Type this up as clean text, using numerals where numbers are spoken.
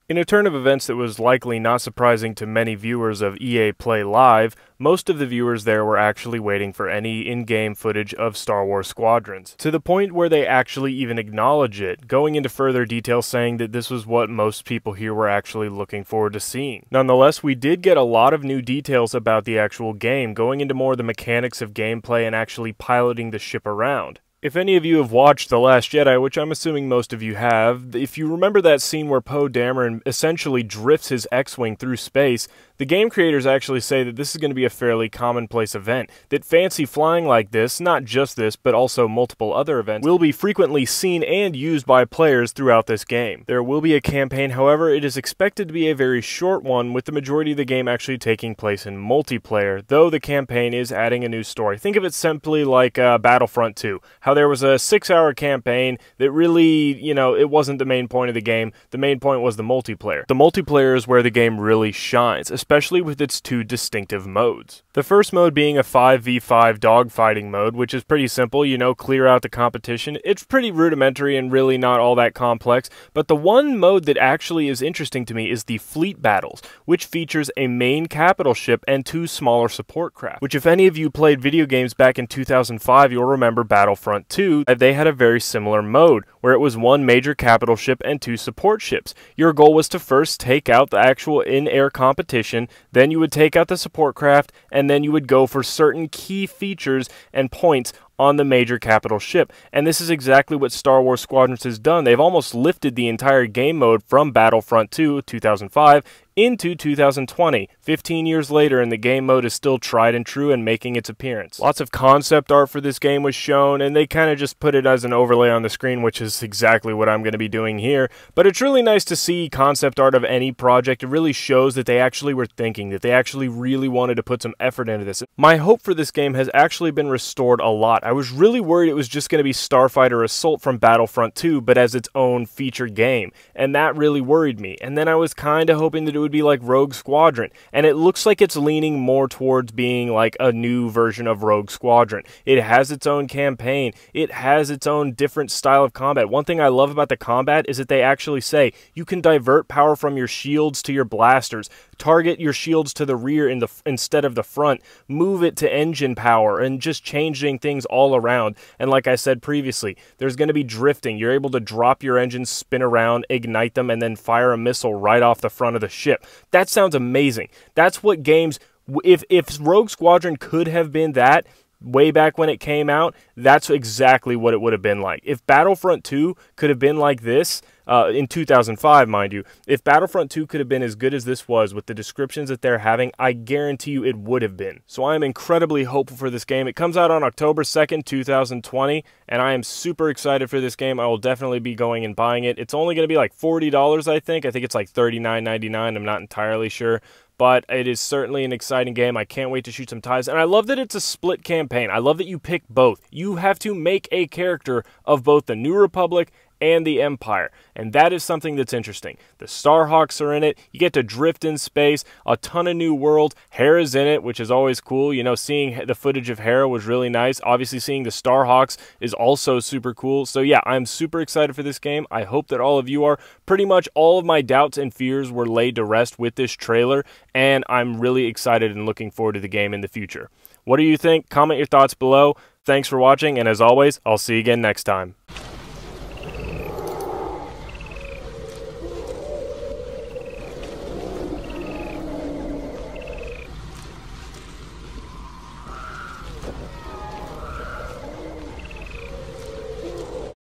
In a turn of events that was likely not surprising to many viewers of EA Play Live, most of the viewers there were actually waiting for any in-game footage of Star Wars Squadrons, to the point where they actually even acknowledge it, going into further detail saying that this was what most people here were actually looking forward to seeing. Nonetheless, we did get a lot of new details about the actual game, going into more of the mechanics of gameplay and actually piloting the ship around. If any of you have watched The Last Jedi, which I'm assuming most of you have, if you remember that scene where Poe Dameron essentially drifts his X-Wing through space, the game creators actually say that this is going to be a fairly commonplace event, that fancy flying like this, not just this, but also multiple other events, will be frequently seen and used by players throughout this game. There will be a campaign, however, it is expected to be a very short one, with the majority of the game actually taking place in multiplayer, though the campaign is adding a new story. Think of it simply like Battlefront 2, how there was a 6-hour campaign that really, it wasn't the main point of the game. The main point was the multiplayer. The multiplayer is where the game really shines, especially with its two distinctive modes. The first mode being a 5v5 dogfighting mode, which is pretty simple, clear out the competition. It's pretty rudimentary and really not all that complex, but the one mode that actually is interesting to me is the fleet battles, which features a main capital ship and 2 smaller support craft, which if any of you played video games back in 2005, you'll remember Battlefront 2, they had a very similar mode, where it was 1 major capital ship and 2 support ships. Your goal was to first take out the actual in-air competition, then you would take out the support craft, and then you would go for certain key features and points on the major capital ship. And this is exactly what Star Wars Squadrons has done. They've almost lifted the entire game mode from Battlefront 2, 2005, into 2020, 15 years later, and the game mode is still tried and true and making its appearance. Lots of concept art for this game was shown, and they kind of just put it as an overlay on the screen, which is exactly what I'm going to be doing here. But it's really nice to see concept art of any project. It really shows that they actually were thinking, that they actually really wanted to put some effort into this. My hope for this game has actually been restored a lot. I was really worried it was just going to be Starfighter Assault from Battlefront 2, but as its own feature game, and that really worried me. And then I was kind of hoping that it would be like Rogue Squadron, and it looks like it's leaning more towards being like a new version of Rogue Squadron. It has its own campaign, it has its own different style of combat. One thing I love about the combat is that they actually say you can divert power from your shields to your blasters, target your shields to the rear instead of the front, move it to engine power, and just changing things all around. And like I said previously, there's going to be drifting. You're able to drop your engines, spin around, ignite them, and then fire a missile right off the front of the ship. That sounds amazing. That's what games, if Rogue Squadron could have been that way back when it came out, that's exactly what it would have been like. If Battlefront 2 could have been like this, in 2005, mind you, if Battlefront 2 could have been as good as this was with the descriptions that they're having, I guarantee you it would have been. So I am incredibly hopeful for this game. It comes out on October 2nd, 2020, and I am super excited for this game. I will definitely be going and buying it. It's only going to be like $40, I think. I think it's like $39.99. I'm not entirely sure. But it is certainly an exciting game. I can't wait to shoot some ties. And I love that it's a split campaign. I love that you pick both. You have to make a character of both the New Republic and the Empire, and that is something that's interesting. The Starhawks are in it, you get to drift in space, a ton of new worlds, Hera's in it, which is always cool. Seeing the footage of Hera was really nice. Obviously seeing the Starhawks is also super cool. So yeah, I'm super excited for this game. I hope that all of you are. Pretty much all of my doubts and fears were laid to rest with this trailer, and I'm really excited and looking forward to the game in the future. What do you think? Comment your thoughts below. Thanks for watching, and as always, I'll see you again next time.